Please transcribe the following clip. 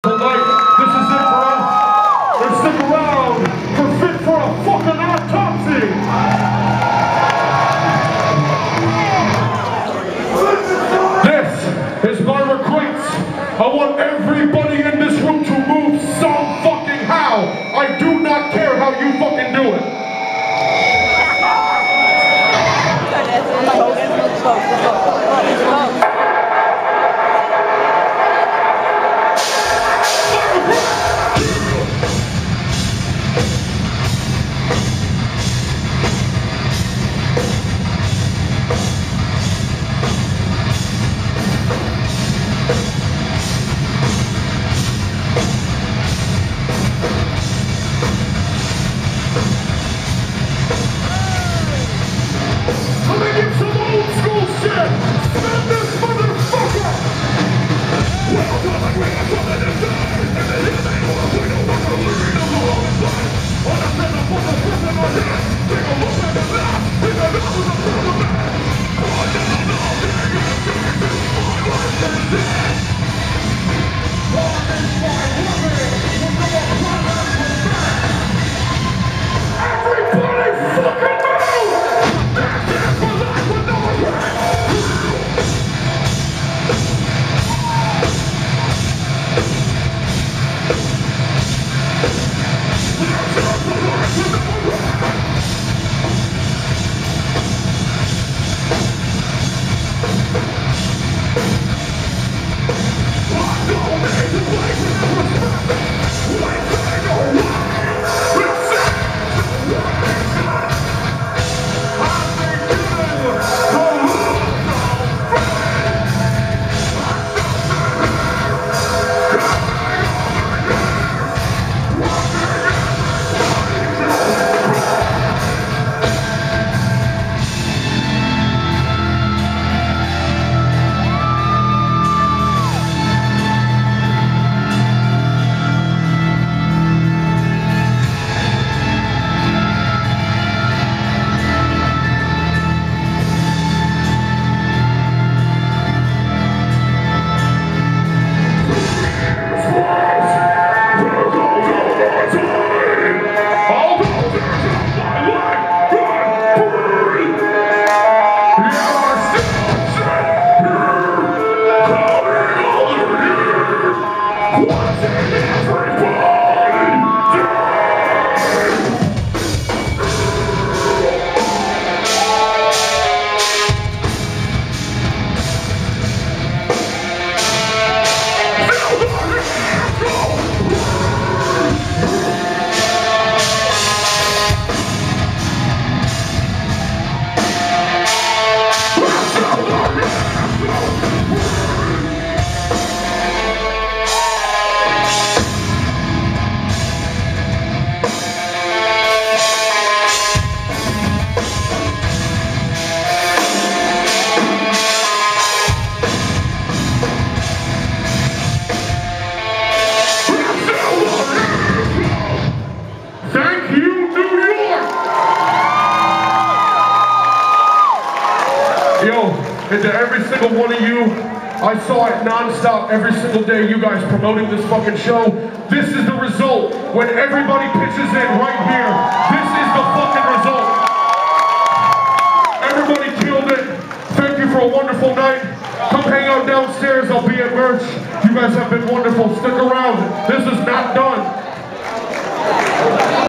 Tonight, this is it for us. And stick around for Fit for a Fucking Autopsy. This is my regrets. I want everybody in this room to move some fucking how. I do not care how you fucking do it. And to every single one of you, I saw it non-stop every single day, you guys promoting this fucking show. This is the result when everybody pitches in right here. This is the fucking result. Everybody killed it. Thank you for a wonderful night. Come hang out downstairs. I'll be at merch. You guys have been wonderful. Stick around. This is not done.